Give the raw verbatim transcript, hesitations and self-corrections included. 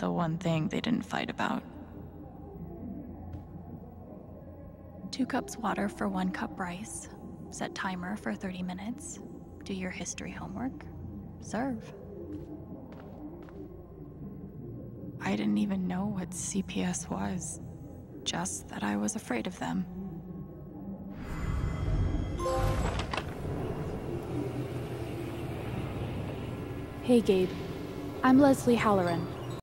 The one thing they didn't fight about. Two cups water for one cup rice. Set timer for thirty minutes. Do your history homework. Serve. I didn't even know what C P S was. Just that I was afraid of them. Hey Gabe, I'm Leslie Halloran.